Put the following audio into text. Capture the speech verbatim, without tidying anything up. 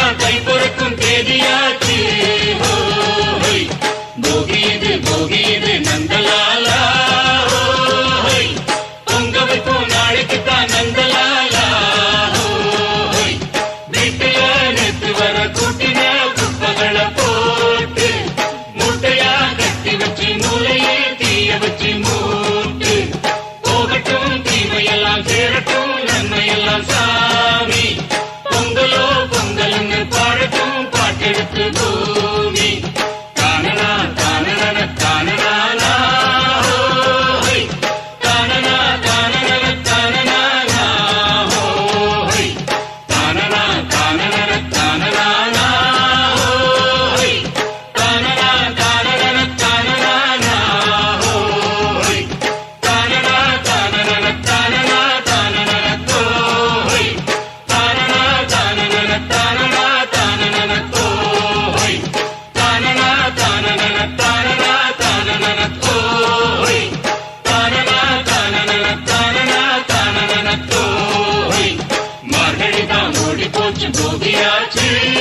கை பொறுக்கும் தேதியாச்சு. போகியது போகியது நந்தலாலா, பொங்க வைப்போம் நாளைக்குத்தான் நந்தலாலா. வீட்டுல நேற்று வர கூட்டின குப்பைகளை போட்டு மூட்டையா கட்டி வச்சு மூலையே தீய வச்சு மூட்டு. போகட்டும் தீமையெல்லாம் சேரட்டும் நன்மையெல்லாம் சாமி. பொங்கலோ பொங்கல்னு பாடட்டும் பாட்டெடுத்து பூமி. தானனா தானன தானனா, தானனா தானன தானனா, தானனா தானன தானனா, தானனா தானன தானனா, தானனா தானன தானனா தானன தோய், தானனா தானன தானனா தானன தோய், தானனா தானன தானனா தானன தோய், தானனா தானன தானனா தானன தோய். மார்கழி தான் ஓடி போச்சு போகியாச்சு.